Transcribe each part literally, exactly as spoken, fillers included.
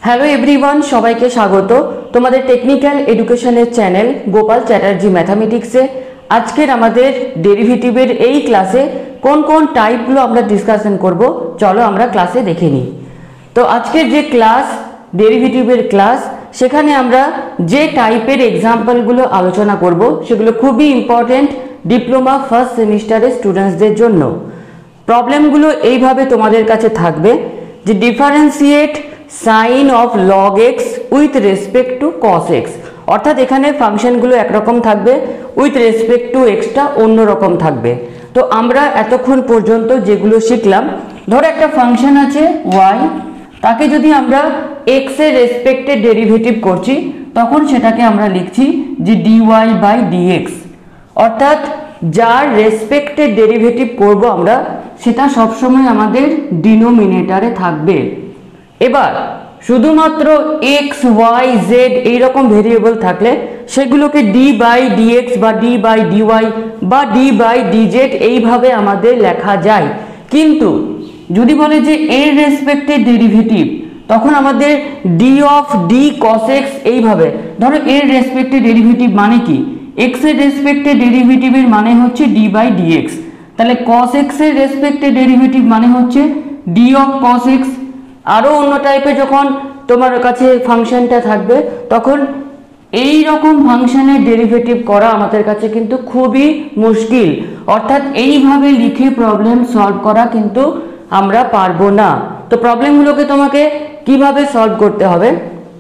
Hello everyone, সবাইকে স্বাগত তোমাদের টেকনিক্যাল এডুকেশনের চ্যানেল গোপাল চ্যাটার্জি ম্যাথামেটিক্সে। আজকের আমাদের ডেরিভেটিভের এই ক্লাসে কোন কোন টাইপগুলো আমরা ডিসকাশন করব, চলো আমরা ক্লাসে দেখে নিই। তো আজকের যে ক্লাস ডেরিভেটিভের ক্লাস, সেখানে আমরা যে টাইপের এক্সাম্পলগুলো আলোচনা করব সেগুলো খুবই ইম্পর্টেন্ট ডিপ্লোমা ফার্স্ট সেমিস্টারের স্টুডেন্টসদের জন্য। প্রবলেমগুলো এইভাবে তোমাদের কাছে থাকবে যে differentiate sine of log x with respect to cos x, অর্থাৎ এখানে ফাংশনগুলো একরকম থাকবে, উইথ রেসপেক্ট টু এক্সটা অন্যরকম থাকবে। তো আমরা এতক্ষণ পর্যন্ত যেগুলো শিখলাম, ধরো একটা ফাংশন আছে ওয়াই, তাকে যদি আমরা এক্স এর রেসপেক্টে ডেরিভেটিভ করছি তখন সেটাকে আমরা লিখছি যে ডিওয়াই বাই ডিএক্স, অর্থাৎ যার রেসপেক্টে ডেরিভেটিভ করব আমরা সেটা সবসময় আমাদের ডিনোমিনেটরে থাকবে। এবার শুধুমাত্র এক্স ওয়াই জেড এইরকম ভেরিয়েবল থাকলে সেগুলোকে ডি বাই ডিএক্স বা ডি বাই ডিওয়াই বা ডি বাই ডিজেড এইভাবে আমাদের লেখা যায়। কিন্তু যদি বলে যে এর রেসপেক্টে ডেরিভেটিভ, তখন আমাদের d of d cos x এইভাবে। ধরো এর রেসপেক্টে ডেরিভেটিভ মানে কি, এক্স এর রেসপেক্টে ডেরিভেটিভের মানে হচ্ছে ডি বাই ডিএক্স, তাহলে কস এক্স এর রেসপেক্টে ডেরিভেটিভ মানে হচ্ছে ডি অফ কস এক্স। আরও অন্য টাইপে যখন তোমার কাছে ফাংশনটা থাকবে তখন এই রকম ফাংশনের ডেরিভেটিভ করা আমাদের কাছে কিন্তু খুবই মুশকিল, অর্থাৎ এইভাবে লিখে প্রবলেম সলভ করা কিন্তু আমরা পারবো না। তো প্রবলেমগুলোকে তোমাকে কিভাবে সলভ করতে হবে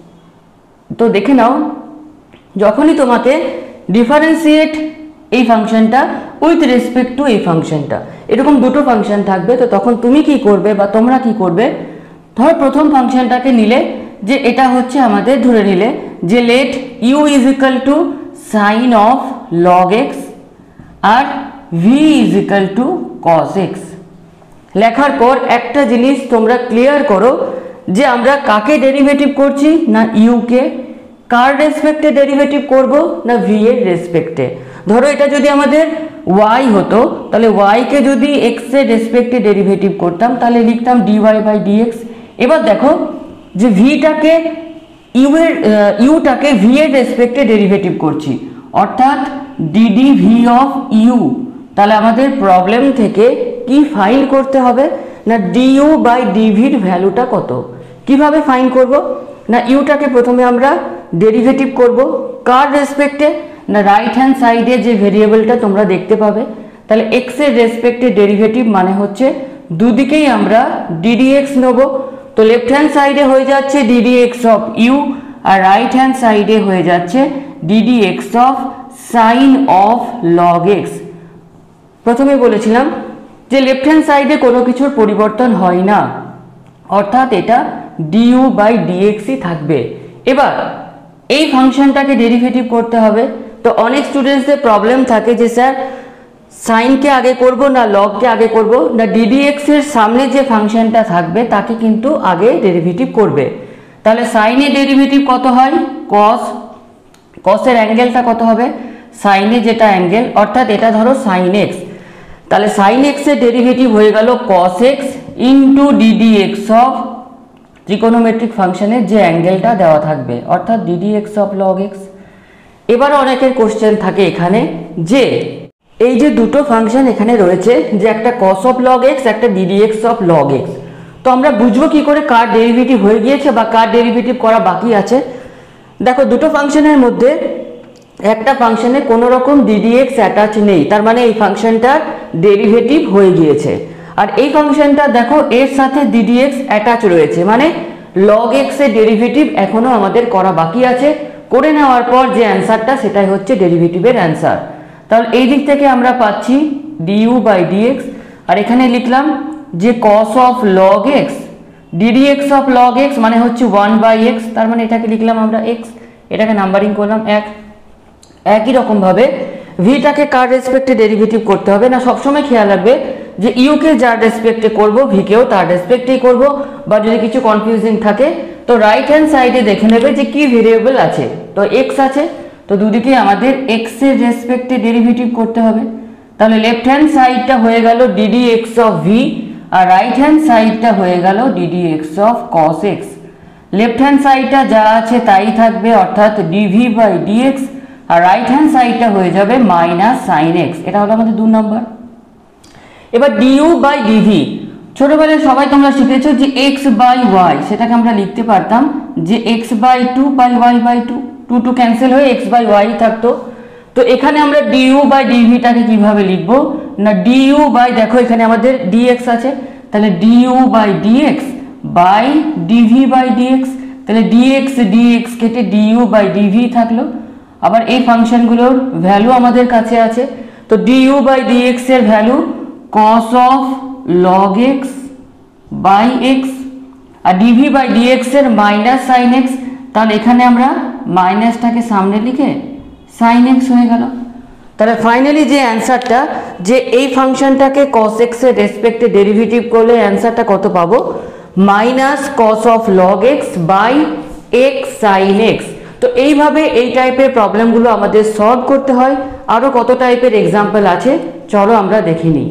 তো দেখে নাও। যখনই তোমাকে ডিফারেন্সিয়েট এই ফাংশনটা উইথ রেসপেক্ট টু এই ফাংশনটা, এরকম দুটো ফাংশন থাকবে, তো তখন তুমি কি করবে বা তোমরা কি করবে, ধর প্রথম ফাংশনটাকে নিলে যে এটা হচ্ছে আমাদের ধরে নিলে যে let u is equal to sine of log x আর v is equal to cos x. লেখার পর একটা জিনিস তোমরা ক্লিয়ার করো যে আমরা কাকে ডেরিভেটিভ করছি, না ইউকে। কার রেসপেক্টে ডেরিভেটিভ করব, না ভি এর রেসপেক্টে। ধরো এটা যদি আমাদের ওয়াই হতো, তাহলে ওয়াইকে যদি এক্স এর রেসপেক্টে ডেরিভেটিভ করতাম তাহলে লিখতাম ডিওয়াই বাই ডিএক্স। এবার দেখো যে ভিটাকে ইউ এর ইউটাকে ভি এর রেসপেক্টে ডেরিভেটিভ করছি, অর্থাৎ ডিডি ভি অফ ইউ। তাহলে আমাদের প্রবলেম থেকে কি ফাইন্ড করতে হবে, না ডিইউ বাই ডিভির ভ্যালুটা কত। কিভাবে ফাইন্ড করব, না ইউটাকে প্রথমে আমরা ডেরিভেটিভ করব কার রেসপেক্টে, না রাইট হ্যান্ড সাইডে যে ভেরিয়েবলটা তোমরা দেখতে পাবে। তাহলে এক্স এর রেসপেক্টে ডেরিভেটিভ মানে হচ্ছে দুদিকেই আমরা ডিডিএক্স নেব। তো লেফট হ্যান্ড সাইডে হয়ে যাচ্ছে ডিডিএক্স অফ ইউ আর রাইট হ্যান্ড সাইডে হয়ে যাচ্ছে d d x of sine of log x. প্রথমে বলেছিলাম যে লেফট হ্যান্ড সাইডে কোনো কিছুর পরিবর্তন হয় না, অর্থাৎ এটা ডিইউ বাই ডিএক্সই থাকবে। এবার এই ফাংশনটাকে ডেরিভেটিভ করতে হবে। তো অনেক স্টুডেন্টসদের প্রবলেম থাকে যে স্যার সাইনকে আগে করব না লগকে আগে করব, না ডিডিএক্স এর সামনে যে ফাংশনটা থাকবে তাকে কিন্তু আগে ডেরিভেটিভ করবে। তাহলে সাইনের ডেরিভেটিভ কত হয়, কস, কসের অ্যাঙ্গেলটা কত হবে, সাইনে যেটা অ্যাঙ্গেল, অর্থাৎ এটা ধরো সাইন এক্স, তাহলে সাইন এক্স এর ডেরিভেটিভ হয়ে গেল cos x into d d x of ত্রিকোণোমেট্রিক ফাংশনের যে অ্যাঙ্গেলটা দেওয়া থাকবে, অর্থাৎ ডিডিএক্স অফ লগ এক্স। এবার অনেকের কোশ্চেন থাকে এখানে যে এই যে দুটো ফাংশন এখানে রয়েছে, যে একটা কস অফ লগ এক্স, একটা ডিডিএক্স অফ লগ এক্স, তো আমরা বুঝবো কি করে কার ডেরিভেটিভ হয়ে গিয়েছে বা কার ডেরিভেটিভ করা বাকি আছে। দেখো দুটো ফাংশনের মধ্যে একটা ফাংশনে কোনো রকম ডিডিএক্স অ্যাটাচ নেই, তার মানে এই ফাংশনটার ডেরিভেটিভ হয়ে গিয়েছে। আর এই ফাংশনটা দেখো এর সাথে ডিডিএক্স অ্যাটাচ রয়েছে, মানে লগ এক্স এর ডেরিভেটিভ এখনো আমাদের করা বাকি আছে। করে নেওয়ার পর যে অ্যান্সারটা সেটাই হচ্ছে ডেরিভেটিভের অ্যান্সার। তাহলে এই দিক থেকে আমরা পাচ্ছি ডিইউ বাই ডিএক্স, আর এখানে লিখলাম যে cos of log x d d x of log x মানে হচ্ছে ওয়ান বাই এক্স, তার মানে এটাকে লিখলাম আমরা এক্স, এটাকে নাম্বারিং করলাম এক। একই রকমভাবে ভিটাকে কার রেসপেক্টে ডেরিভেটিভ করতে হবে, না সবসময় খেয়াল রাখবে যে ইউকে যার রেসপেক্টে করবো ভিকেও তার রেসপেক্টেই করব, বা যদি কিছু কনফিউজিং থাকে তো রাইট হ্যান্ড সাইডে দেখে নেবে যে কি ভেরিয়েবল আছে। তো এক্স আছে, তো দুদিকে আমাদের এক্স এর রেসপেক্টে ডেরিভেটিভ করতে হবে। তাহলে লেফট হ্যান্ড সাইডটা হয়ে গেল ডিডিএক্স অফ ভি আর রাইট হ্যান্ড সাইডটা হয়ে গেল d d x of cos x. Left hand সাইডটা যা আছে তাই থাকবে, অর্থাৎ ডিভি বাই ডিএক্স, আর রাইট হ্যান্ড সাইডটা হয়ে যাবে মাইনাস সাইন এক্স। এটা হলো আমাদের দু নম্বর। এবার ডিউ বাই ডিভি, ছোটবেলায় সবাই তোমরা শিখেছো যে এক্স বাই ওয়াই, সেটাকে আমরা লিখতে পারতাম যে x by two by y by two, two two cancel হয়ে এক্স বাই ওয়াই থাকতো। তো এখানে আমরা ডিউ বাই ডিভিটাকে কিভাবে লিখবো না, ডিউ বাই, দেখো এখানে আমাদের ডিএক্স আছে, তাহলে d u by d x by d v by d x, তাহলে ডিএক্স ডিএক্স কেটে ডিউ বাই ডিভি থাকলো। আবার এই ফাংশনগুলোর ভ্যালু আমাদের কাছে আছে, তো ডিউ বাই ডিএক্স এর value cos of log x by x, আর ডিভি বাই ডিএক্স এর মাইনাস সাইন এক্স, তাহলে এখানে আমরা মাইনাসটাকে সামনে লিখে সাইন এক্স হয়ে গেল। তাহলে ফাইনালি যে অ্যান্সারটা, যে এই ফাংশনটাকে কস এক্স এর রেসপেক্টে ডেরিভেটিভ করলে অ্যান্সারটা কত পাবো, minus cos of log x by x sine x. তো এইভাবে এই টাইপের প্রবলেমগুলো আমাদের সলভ করতে হয়। আরও কত টাইপের এক্সাম্পল আছে চলো আমরা দেখে নিই।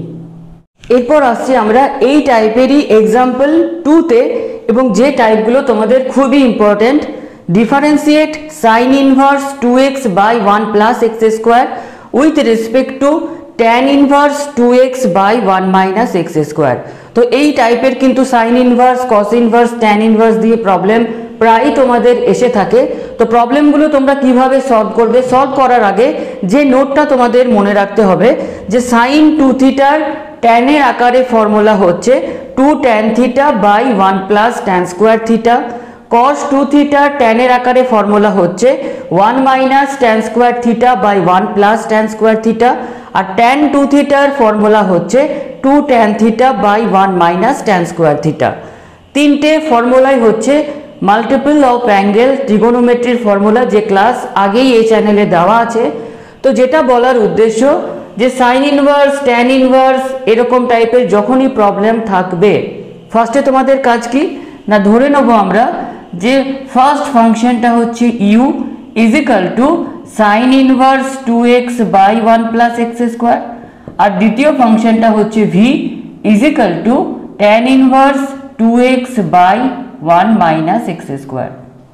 এরপর আসছি আমরা এই টাইপেরই এক্সাম্পল টুতে, এবং যে টাইপগুলো তোমাদের খুবই important. Differentiate sine inverse two x by one plus x square with respect to tan inverse two x by one minus x square. তো এই টাইপের কিন্তু sine inverse, cos inverse, tan inverse দিয়ে প্রবলেম প্রায় তোমাদের এসে থাকে। তো প্রবলেমগুলো তোমরা কিভাবে সলভ করবে, সলভ করার আগে যে নোটটা তোমাদের মনে রাখতে হবে যে সাইন টু থিটার ট্যানের আকারে ফর্মুলা হচ্ছে two tan theta by one plus tan square theta, cos two থিটার ট্যানের আকারে ফর্মুলা হচ্ছে one minus tan square theta by one plus tan square theta, আর ট্যান টু থিটার ফর্মুলা হচ্ছে two tan theta by one minus tan square theta. তিনটে ফর্মুলাই হচ্ছে মাল্টিপল অফ অ্যাঙ্গেল ট্রিগোনোমেট্রির ফর্মুলা, যে ক্লাস আগেই এই চ্যানেলে দেওয়া আছে। তো যেটা বলার উদ্দেশ্য যে সাইন ইনভার্স, ট্যান ইনভার্স এরকম টাইপের যখনই প্রবলেম থাকবে, ফার্স্টে তোমাদের কাজ কি না, ধরে নেবো আমরা যে ফার্স্ট ফাংশনটা হচ্ছে u is equal to sine inverse two x by one plus x square, আর দ্বিতীয় ফাংশনটা হচ্ছে v is equal to tan inverse two x by one minus x square.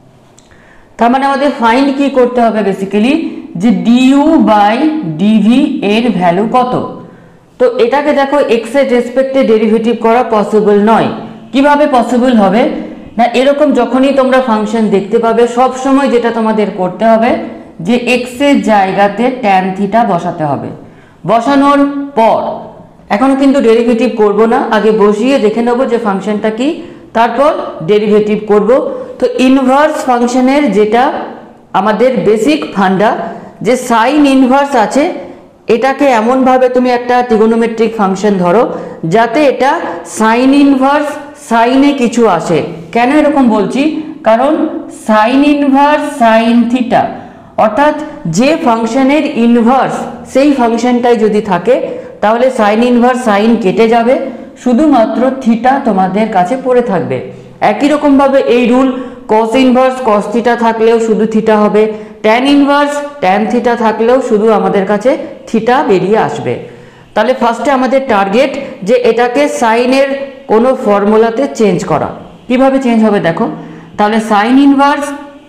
তার মানে আমাদের ফাইন্ড কি করতে হবে বেসিক্যালি, যে ডিউ বাই ডিভি এর ভ্যালু কত। তো এটাকে দেখো এক্স এর রেসপেক্টে ডেরিভেটিভ করা পসিবল নয়। কিভাবে পসিবল হবে না, এরকম যখনই তোমরা ফাংশন দেখতে পাবে সব সময় যেটা তোমাদের করতে হবে যে এক্স এর জায়গাতে ট্যান থিটা বসাতে হবে। বসানোর পর এখনো কিন্তু ডেরিভেটিভ করব না, আগে বসিয়ে দেখে নেব যে ফাংশনটা কি, তারপর ডেরিভেটিভ করব। তো ইনভার্স ফাংশনের যেটা আমাদের বেসিক ফান্ডা, যে সাইন ইনভার্স আছে, এটাকে এমনভাবে তুমি একটা ট্রিগোনোমেট্রিক ফাংশন ধরো যাতে এটা সাইন ইনভার্স সাইনে কিছু আসে। কেন এরকম বলছি, কারণ সাইন ইনভার্স সাইন থিটা, অর্থাৎ যে ফাংশনের ইনভার্স সেই ফাংশনটাই যদি থাকে তাহলে সাইন ইনভার্স সাইন কেটে যাবে, শুধুমাত্র থিটা তোমাদের কাছে পড়ে থাকবে। একই রকমভাবে এই rule cos inverse cos theta থাকলেও শুধু থিটা হবে, ট্যান ইনভার্স ট্যান থিটা থাকলেও শুধু আমাদের কাছে থিটা বেরিয়ে আসবে। তাহলে ফার্স্টে আমাদের টার্গেট যে এটাকে সাইনের কোনো ফর্মুলাতে চেঞ্জ করা। কিভাবে চেঞ্জ হবে দেখো, তাহলে সাইন ইনভার্স,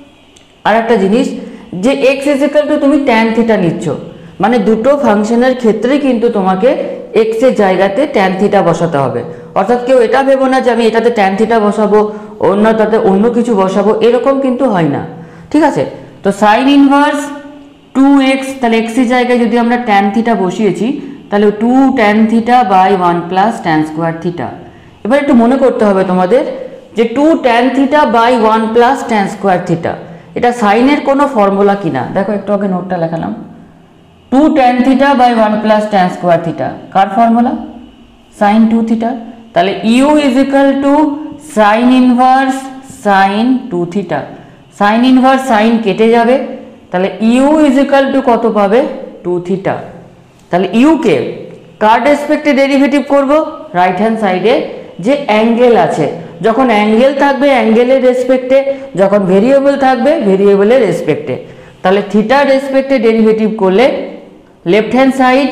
আর একটা জিনিস যে এক্স ইজ ইকুয়াল টু তুমি ট্যান থিটা নিচ্ছ, মানে দুটো ফাংশনের ক্ষেত্রে কিন্তু তোমাকে এক্স এর জায়গাতে ট্যান থিটা বসাতে হবে। অর্থাৎ কেউ এটা ভেবো না যে আমি এটাতে ট্যান থিটা বসাবো, অন্যটাতে অন্য কিছু বসাবো, এরকম কিন্তু হয় না, ঠিক আছে। তো সাইন ইনভার্স টু এক্স, তাহলে এক্স এর জায়গায় যদি আমরা ট্যান থিটা বসিয়েছি তাহলে two tan theta by one plus tan square theta. এবার একটু মনে করতে হবে তোমাদের যে two tan theta by one plus tan square theta এটা সাইনের কোনো ফর্মুলা কিনা। দেখো একটু আগে নোটটা লেখালাম, two tan theta by one plus tan square theta কার ফর্মুলা, সাইন টু থিটা। তাহলে u is equal to sine inverse sine two theta, sine inverse sine কেটে যাবে, তাহলে ইউ ইজ ইকাল টু কত পাবে, টু থিটা। তাহলে ইউকে কার রেসপেক্টে ডেরিভেটিভ করব, রাইট হ্যান্ড সাইডে যে অ্যাঙ্গেল আছে, যখন অ্যাঙ্গেল থাকবে অ্যাঙ্গেলের রেসপেক্টে, যখন ভেরিয়েবল থাকবে ভেরিয়েবলের রেসপেক্টে। তাহলে থিটার রেসপেক্টে ডেরিভেটিভ করলে left hand side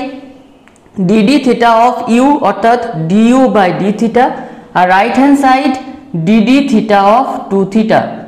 d d theta of u অর্থাৎ ডিইউ বাই ডি থিটা, আর right hand side d d theta of two theta.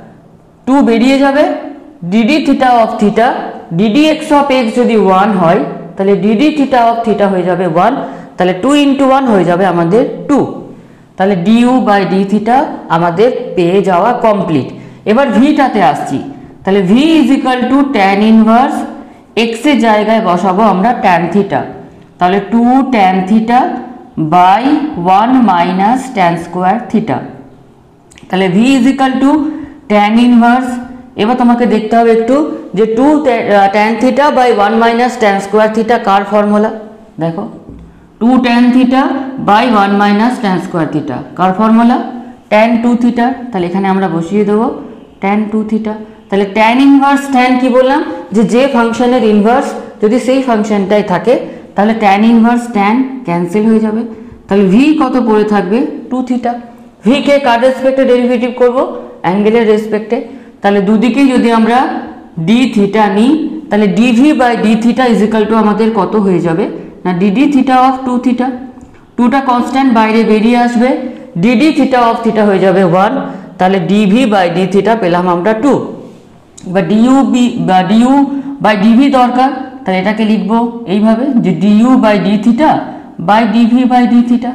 Two বেরিয়ে যাবে, d d theta of theta, d d x of x যদি ওয়ান হয় তাহলে ডিডি থিটা অফ থিটা হয়ে যাবে one, তাহলে টু ইন্টু ওয়ান হয়ে যাবে আমাদের টু। তাহলে ডিউ বাই ডি থিটা আমাদের পেয়ে যাওয়া কমপ্লিট। এবার ভিটাতে আসছি, তাহলে v is equal to tan inverse এক্সের জায়গায় বসাবো আমরা ট্যান থিটা, তাহলে two tan theta by one minus tan square theta. তাহলে v is equal to tan inverse, এবার তোমাকে দেখতে হবে একটু যে two tan theta by one minus tan square theta কার ফর্মুলা, দেখো two tan theta by one minus tan square theta কার ফর্মুলা, ট্যান টু থিটা। তাহলে এখানে আমরা বসিয়ে দেবো ট্যান টু থিটা। তাহলে ট্যান ইনভার্স ট্যান কি বললাম যে যে ফাংশনের ইনভার্স যদি সেই ফাংশনটাই থাকে তাহলে ট্যান ইনভার্স ট্যান ক্যান্সেল হয়ে যাবে। তাহলে ভি কত পড়ে থাকবে টু থিটা। ভি কে কার রেসপেক্টে ডেরিভেটিভ করব, অ্যাঙ্গেলের রেসপেক্টে। তাহলে দুদিকেই যদি আমরা ডি থিটা নিই তাহলে d v by d theta is equal to আমাদের কত হয়ে যাবে না d d theta of two theta. টুটা কনস্ট্যান্ট বাইরে বেরিয়ে আসবে, ডিডি থিটা অফ থিটা হয়ে যাবে ওয়ান, তাহলে ডিভি বাই ডি থিটা পেলাম আমরা টু। এবার ডিইউ বি বা ডিইউ বাই ডিভি দরকার, তাহলে এটাকে লিখবো এইভাবে যে d u by d theta by d v by d theta.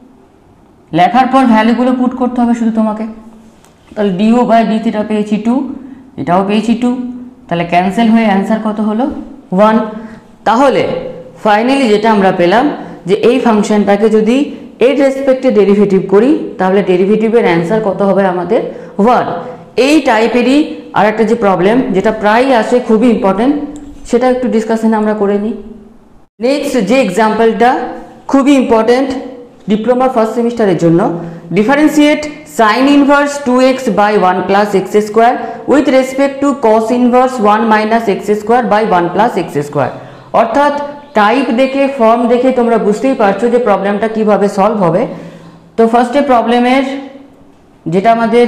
লেখার পর ভ্যালুগুলো পুট করতে হবে শুধু তোমাকে। তাহলে ডিইউ বাই ডি থিটা পেয়েছি টু, এটাও পেয়েছি টু, তাহলে ক্যান্সেল হয়ে অ্যান্সার কত হলো ওয়ান। তাহলে ফাইনালি যেটা আমরা পেলাম যে এই ফাংশনটাকে যদি এর রেসপেক্টে ডেরিভেটিভ করি তাহলে ডেরিভেটিভের অ্যান্সার কত হবে আমাদের ওয়ান। এই টাইপেরই আর একটা যে প্রবলেম যেটা প্রায় আসে, খুবই ইম্পর্টেন্ট, সেটা একটু ডিসকাশনে আমরা করে নিই। নেক্সট যে এক্সাম্পলটা খুবই ইম্পর্টেন্ট ডিপ্লোমা ফার্স্ট সেমিস্টারের জন্য, differentiate sine inverse two x by one plus x square with respect to cos inverse one minus x square by one plus x square. অর্থাৎ টাইপ দেখে ফর্ম দেখে তোমরা বুঝতেই পারছো যে প্রবলেমটা কিভাবে সলভ হবে। তো ফার্স্টে প্রবলেমের যেটা আমাদের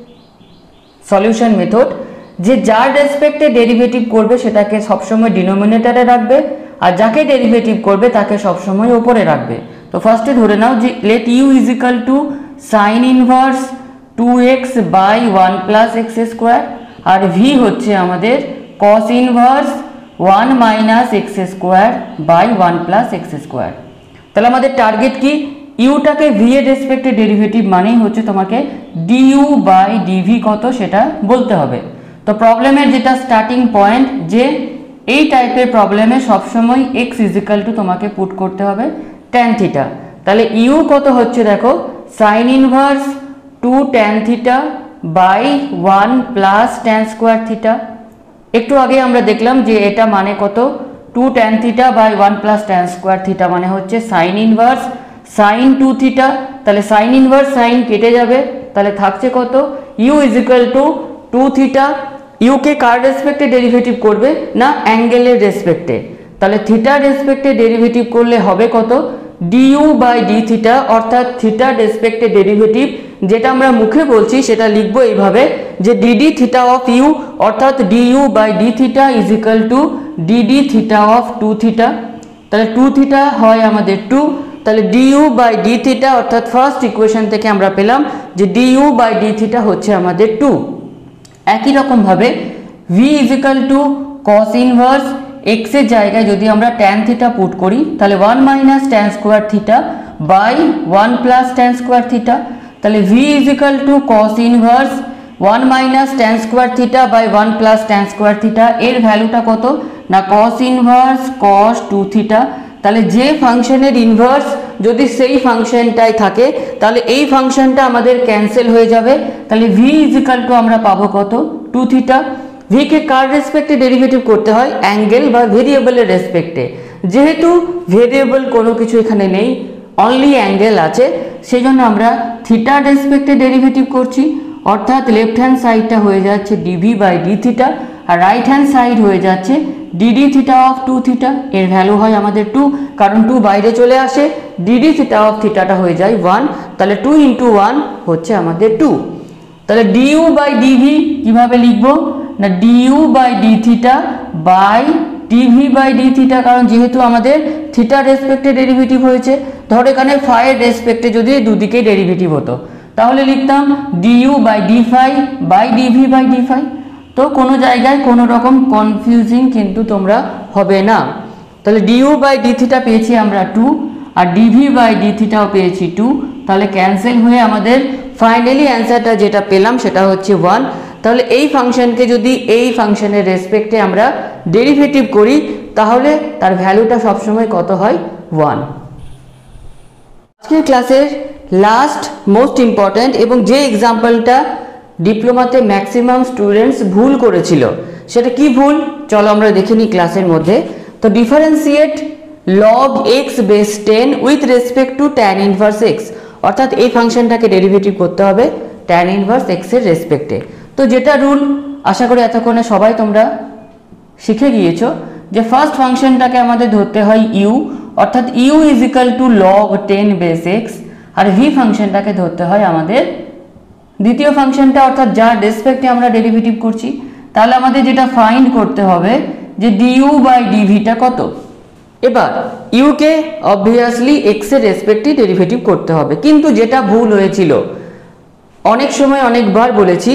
সলিউশন মেথড, যে যার রেসপেক্টে ডেরিভেটিভ করবে সেটাকে সবসময় ডিনোমিনেটরে রাখবে, আর যাকে ডেরিভেটিভ করবে তাকে সবসময় ওপরে রাখবে। তো ফার্স্টে ধরে নাও যে let u is equal to sine inverse two x by one plus x square, আর ভি হচ্ছে আমাদের cos inverse one minus x square by one plus x square. তাহলে আমাদের টার্গেট কি, ইউটাকে ভি এর রেসপেক্টে ডেরিভেটিভ মানেই হচ্ছে তোমাকে ডিইউ বাই ডিভি কত সেটা বলতে হবে। তো প্রবলেমের যেটা স্টার্টিং পয়েন্ট যে এই টাইপের প্রবলেমে সবসময় এক্স ইজিক্যাল টু তোমাকে পুট করতে হবে ট্যান থিটা। তাহলে ইউ কত হচ্ছে দেখো sine inverse two tan theta by one plus tan square theta. একটু আগে আমরা দেখলাম যে এটা মানে কত two tan theta by one plus tan square theta মানে হচ্ছে sine inverse sine two theta. তাহলে সাইন ইনভার্স সাইন কেটে যাবে, তাহলে থাকছে কত u is equal to two theta. ইউকে কার রেসপেক্টে ডেরিভেটিভ করবে না অ্যাঙ্গেলের রেসপেক্টে, তাহলে থিটার রেসপেক্টে ডেরিভেটিভ করলে হবে কত ডিইউ বাই ডি থিটা, অর্থাৎ থিটার রেসপেক্টে ডেরিভেটিভ যেটা আমরা মুখে বলছি সেটা লিখবো এইভাবে যে ডিডি থিটা অফ ইউ, অর্থাৎ d u by d theta is equal to d d theta of two theta. তাহলে টু থিটা হয় আমাদের টু, তাহলে ডিইউ বাই ডি থিটা অর্থাৎ ফার্স্ট ইকুয়েশন থেকে আমরা পেলাম যে ডিইউ বাই ডি থিটা হচ্ছে আমাদের টু। একই রকম ভাবে v is equal to cos inverse x এর জায়গায় যদি আমরা ট্যান থিটা পুট করি তাহলে one minus tan square theta by one plus tan square theta. তাহলে v is equal to cos inverse one minus tan square theta by one plus tan square theta. এর ভ্যালুটা কত না cos inverse cos two theta. তাহলে যে ফাংশনের inverse যদি সেই ফাংশনটাই থাকে তাহলে এই ফাংশনটা আমাদের ক্যান্সেল হয়ে যাবে। তাহলে ভি ইজ ইকুয়াল টু আমরা পাবো কত টু থিটা। ভি কে কার রেসপেক্টে ডেরিভেটিভ করতে হয় অ্যাঙ্গেল বা ভেরিয়েবলের রেসপেক্টে, যেহেতু ভেরিয়েবল কোনো কিছু এখানে নেই অনলি অ্যাঙ্গেল আছে সেই জন্য আমরা থিটার রেসপেক্টে ডেরিভেটিভ করছি, অর্থাৎ লেফট হ্যান্ড সাইডটা হয়ে যাচ্ছে ডিভি বাই ডি থিটা আর রাইট হ্যান্ড সাইড হয়ে যাচ্ছে d d theta of two theta. এর ভ্যালু হয় আমাদের টু, কারণ টু বাইরে চলে আসে, ডিডি থিটা অফ থিটাটা হয়ে যায় ওয়ান, তাহলে টু ইন্টু ওয়ান হচ্ছে আমাদের টু। তাহলে ডিইউ বাই ডিভি কিভাবে লিখবো না d u by d theta by d v by d theta, কারণ যেহেতু আমাদের থিটার রেসপেক্টে ডেরিভেটিভ হয়েছে। ধর এখানে ফাইয়ের রেসপেক্টে যদি দুদিকেই ডেরিভেটিভ হতো তাহলে লিখতাম d u by d phi by d v by d phi. তো কোনো জায়গায় কোনো রকম কনফিউজিং কিন্তু তোমরা হবে না। তাহলে ডিউ বাই ডি থিটা পেয়েছি আমরা টু, আর ডিভি বাই ডি থিটাও পেয়েছি টু। তাহলে ক্যান্সেল হয়ে আমাদের ফাইনালি অ্যান্সারটা যেটা পেলাম সেটা হচ্ছে ওয়ান। তাহলে এই ফাংশনকে যদি এই ফাংশনের রেসপেক্টে আমরা ডেরিভেটিভ করি তাহলে তার ভ্যালুটা সবসময় কত হয়? ওয়ান। আজকের ক্লাসের লাস্ট মোস্ট ইম্পর্ট্যান্ট এবং যে এক্সাম্পলটা ডিপ্লোমাতে ম্যাক্সিমাম স্টুডেন্টস ভুল করেছিল, সেটা কি ভুল চলো আমরা দেখে নিই ক্লাসের মধ্যে। তো differentiate log x base ten with respect to tan inverse x, অর্থাৎ এই ফাংশনটাকে ডেরিভেটিভ করতে হবে ট্যান ইনভার্স এক্স এর রেসপেক্টে। তো যেটা রুল আশা করি এতক্ষণে সবাই তোমরা শিখে গিয়েছো যে ফার্স্ট ফাংশনটাকে আমাদের ধরতে হয় ইউ, অর্থাৎ u is equal to log ten base x, আর ভি ফাংশনটাকে ধরতে হয় আমাদের দ্বিতীয় ফাংশনটা, অর্থাৎ যার রেসপেক্টে আমরা ডেরিভেটিভ করছি। তাহলে আমাদের যেটা ফাইন্ড করতে হবে যে ডিউ বাই ডিভিটা কত। এবার ইউকে অবভিয়াসলি এক্স এর রেসপেক্টে ডেরিভেটিভ করতে হবে, কিন্তু যেটা ভুল হয়েছিল অনেক সময় অনেকবার বলেছি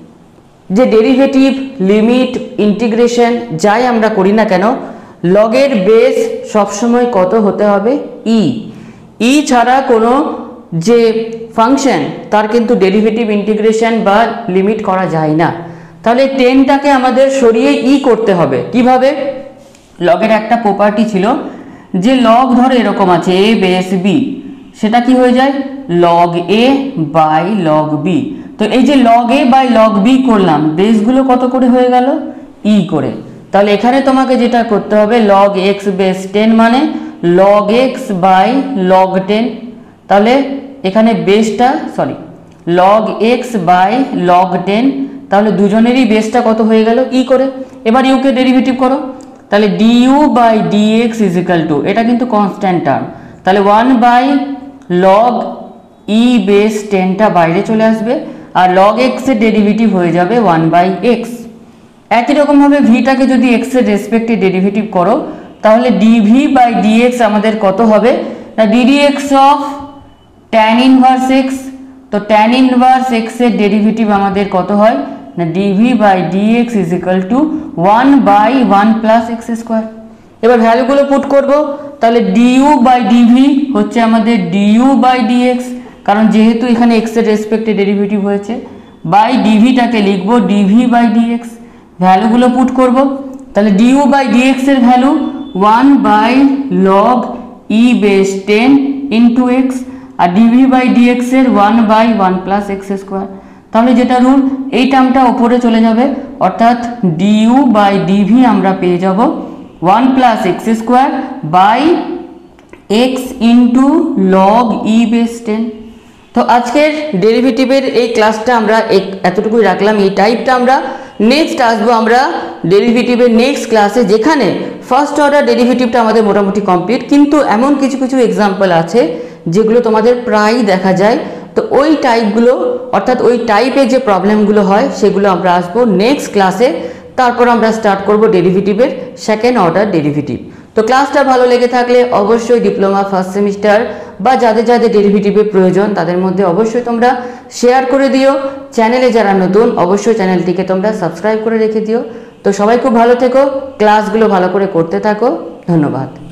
যে ডেরিভেটিভ, লিমিট, ইন্টিগ্রেশন যাই আমরা করি না কেন লগের বেস সবসময় কত হতে হবে? ই। ই ছাড়া কোনো যে ফাংশন তার কিন্তু ডেরিভেটিভ, ইন্টিগ্রেশন বা লিমিট করা যায় না। তাহলে টেনটাকে আমাদের সরিয়ে ই করতে হবে। কিভাবে? লগের একটা প্রপার্টি ছিল যে লগ ধরো এরকম আছে এ বেস বি, সেটা কি হয়ে যায়? Log a by log b. তো এই যে log a by log b করলাম, বেসগুলো কত করে হয়ে গেল? ই করে। তাহলে এখানে তোমাকে যেটা করতে হবে লগ এক্স বেস টেন মানে log x by log ten. তাহলে এখানে বেসটা sorry log x by log ten, তাহলে দুজনেরই বেসটা কত হয়ে গেল? ই করে। এবার ইউকে ডেরিভেটিভ করো, তাহলে DU by dx is equal to, এটা কিন্তু কনস্ট্যান্ট টার্ম, তাহলে one by log e base টেনটা বাইরে চলে আসবে, আর লগ এক্স এর ডেরিভেটিভ হয়ে যাবে ওয়ান বাই এক্স। একই রকমভাবে ভিটাকে যদি এক্স এর রেসপেক্টে ডেরিভেটিভ করো তাহলে ডিভি বাই ডিএক্স আমাদের কত হবে? না d dx of tan inverse x. তো ট্যান ইনভার্স এক্স এর ডেরিভেটিভ আমাদের কত হয়? না dv by dx is equal to one by one plus x square. এবার ভ্যালুগুলো পুট করব, তাহলে ডিইউ বাই ডিভি হচ্ছে আমাদের ডিইউ বাই ডিএক্স, কারণ যেহেতু এখানে এক্স এর রেসপেক্টে ডেরিভেটিভ হয়েছে, বাই ডিভিটাকে লিখব ডিভি বাই ডিএক্স। ভ্যালুগুলো পুট করব, তাহলে ডিইউ বাই ডিএক্স এর value one by log e base ten into x, আর ডিভি বাই ডিএক্স এর one by one plus x square. তাহলে যেটা রুল এই টার্মটা ওপরে চলে যাবে, অর্থাৎ ডিইউ বাই ডিভি আমরা পেয়ে যাব one plus x square by x into log e base ten. তো আজকের ডেরিভেটিভের এই ক্লাসটা আমরা এতটুকুই রাখলাম। এই টাইপটা আমরা নেক্সট আসবো আমরা ডেরিভেটিভের নেক্সট ক্লাসে, যেখানে ফার্স্ট অর্ডার ডেরিভেটিভটা আমাদের মোটামুটি কমপ্লিট, কিন্তু এমন কিছু কিছু এক্সাম্পল আছে যেগুলো তোমাদের প্রায়ই দেখা যায়। তো ওই টাইপগুলো অর্থাৎ ওই টাইপের যে প্রবলেমগুলো হয় সেগুলো আমরা আসবো নেক্সট ক্লাসে। তারপর আমরা স্টার্ট করব ডেরিভেটিভের সেকেন্ড অর্ডার ডেরিভেটিভ। তো ক্লাসটা ভালো লেগে থাকলে অবশ্যই ডিপ্লোমা ফার্স্ট সেমিস্টার বা যাদের যাদের ডেরিভেটিভের প্রয়োজন তাদের মধ্যে অবশ্যই তোমরা শেয়ার করে দিও। চ্যানেলে যারা নতুন অবশ্যই চ্যানেলটিকে তোমরা সাবস্ক্রাইব করে রেখে দিও। তো সবাই খুব ভালো থেকো, ক্লাসগুলো ভালো করে করতে থাকো। ধন্যবাদ।